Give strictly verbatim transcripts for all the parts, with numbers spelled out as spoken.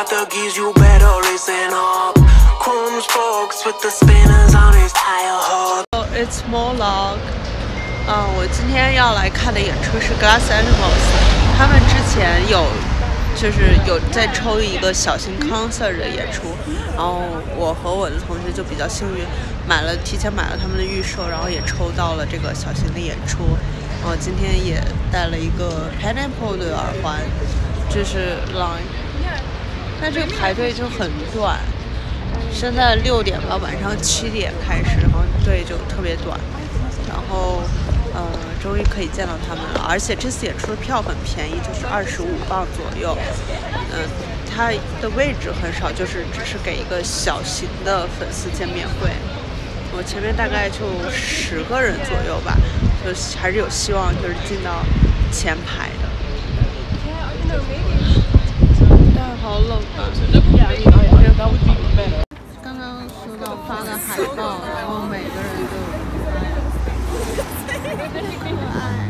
got the keys, you better listen up. Chrome spokes with the spinners on his tire hub. It's Moloch。嗯，我今天要来看的演出是 Glass Animals， 他们之前有就是有在抽一个小型 concert 的演出，然后我和我的同学就比较幸运，买了提前买了他们的预售，然后也抽到了这个小型的演出。然后今天也带了一个 Pineapple 的耳环，这是 Line， 但这个排队就很短，现在六点吧，晚上七点开始，然后队就特别短，然后呃，终于可以见到他们了，而且这次演出的票很便宜，就是二十五磅左右。嗯、呃，它的位置很少，就是只是给一个小型的粉丝见面会。我前面大概就十个人左右吧，就还是有希望，就是进到前排的。但好冷啊！刚刚收到发的海报，然后每个人都有。可爱。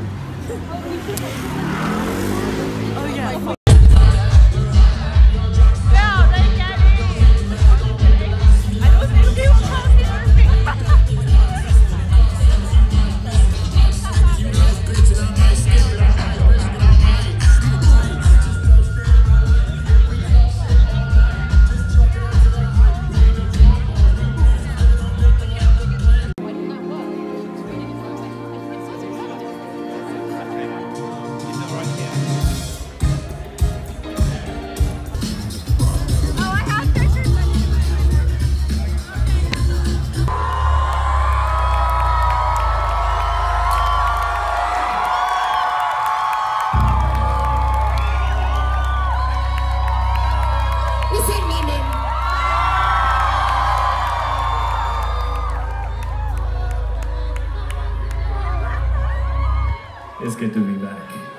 哦耶！ It's good to be back.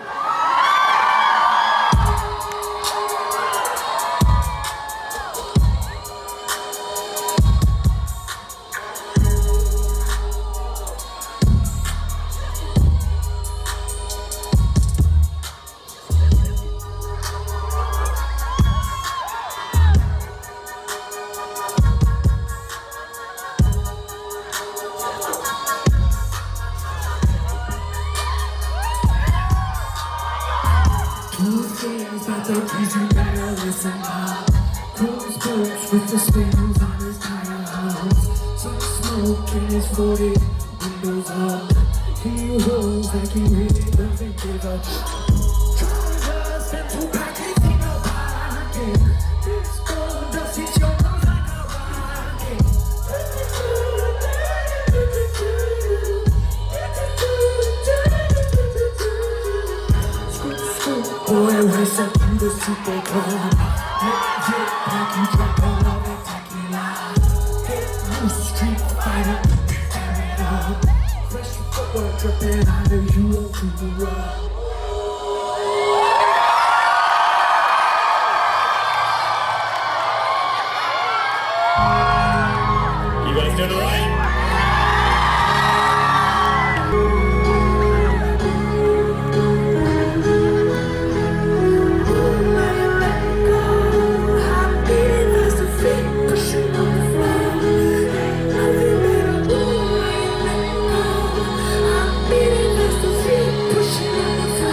You better listen up. Close books with the spins on his tire hubs. Some smoke in his forty, windows up. He rolls like he really doesn't give a Chargers and two packets in a pocket. This gold dust hits your nose like a rocket. Scoop, scoop, boy, race up. The super cold, legit pack you drop all of that tequila. Hit loose street fighter, tear it up. Fresh footwork dripping out of you to the rock. You guys doing alright? Pushing on the floor.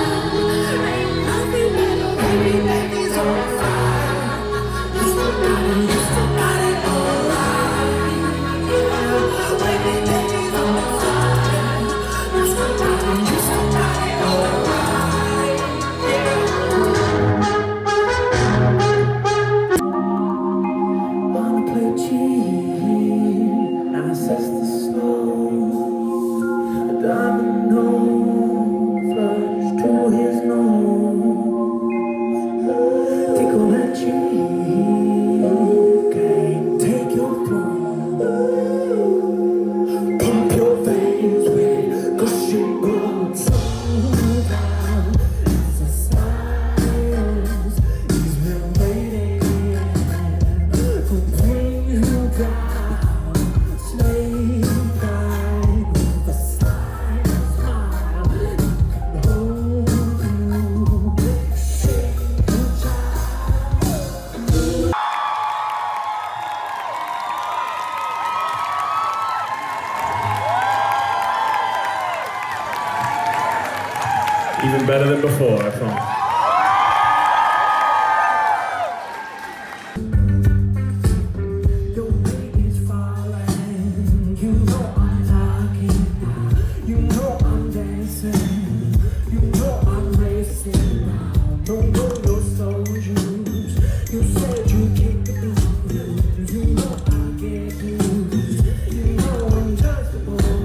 Don't know your soul juice. You said you kick the blues. You know I get blues. You know I'm just a boy.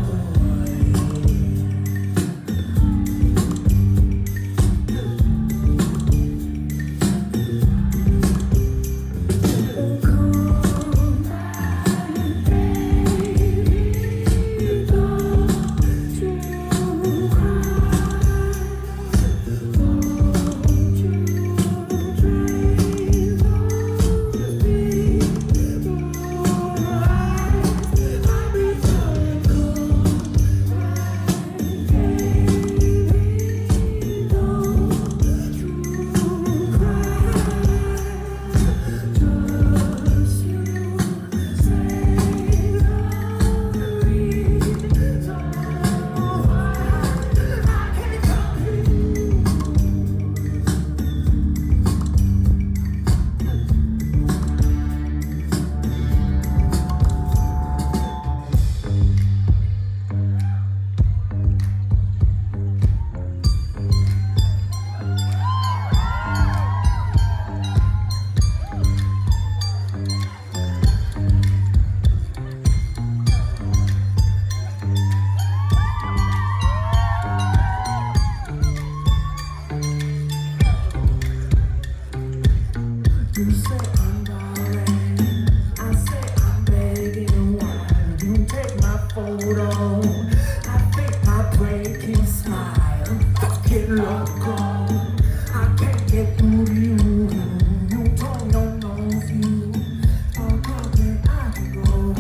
You say I'm darling, I say I'm begging. Why you take my photo? I think my breaking smile get loco. I can't get through to you. You don't know no view. Oh God, where I can go.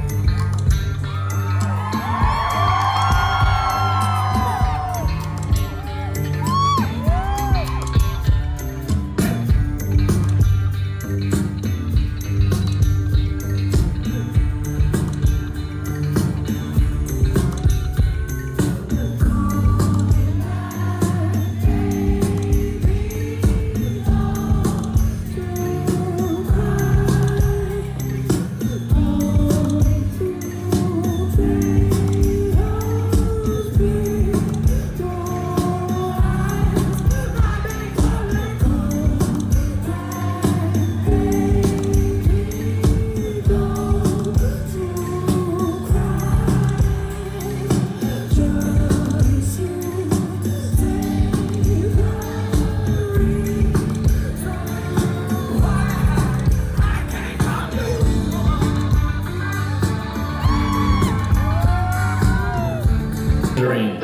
Dream.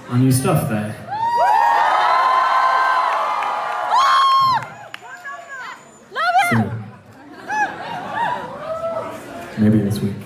our new stuff there. So, maybe this week.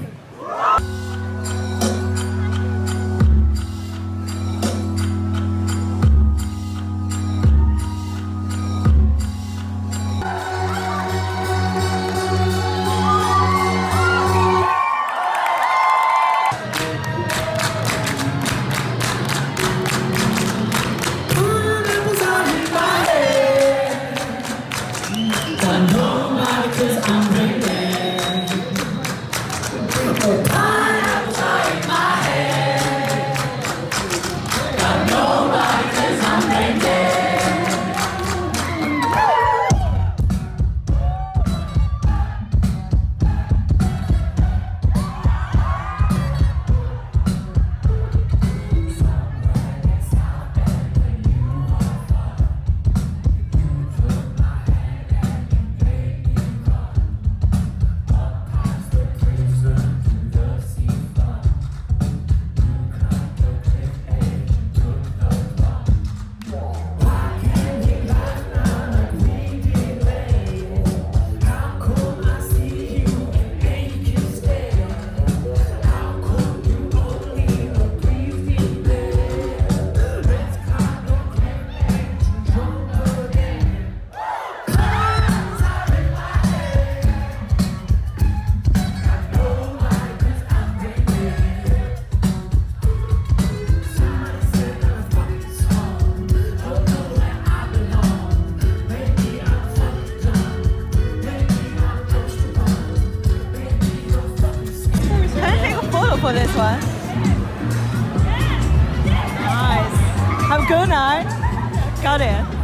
For this one. Nice. Have a good night. Got it.